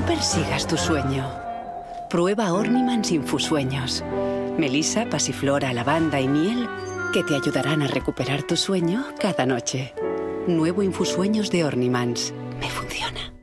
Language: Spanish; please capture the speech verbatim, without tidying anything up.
persigas tu sueño. Prueba Hornimans Infusueños. Melisa, pasiflora, lavanda y miel que te ayudarán a recuperar tu sueño cada noche. Nuevo Infusueños de Hornimans. Me funciona.